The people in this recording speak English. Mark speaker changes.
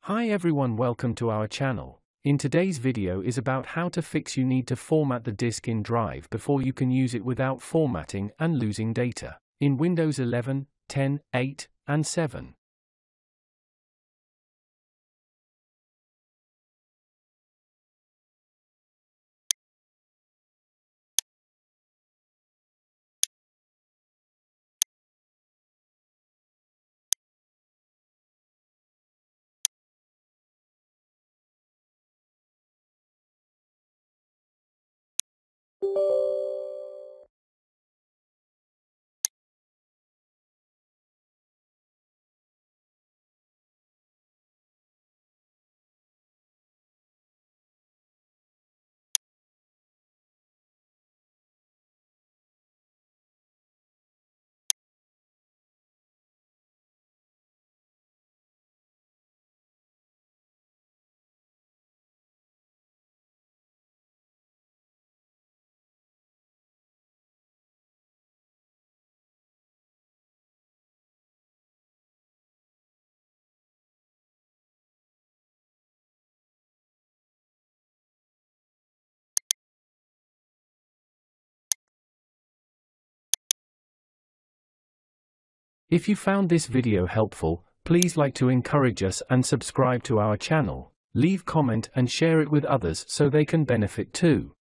Speaker 1: Hi everyone, welcome to our channel. In today's video is about how to fix you need to format the disk in Drive before you can use it without formatting and losing data in Windows 11, 10, 8, and 7. If you found this video helpful, please like to encourage us and subscribe to our channel. Leave comment and share it with others so they can benefit too.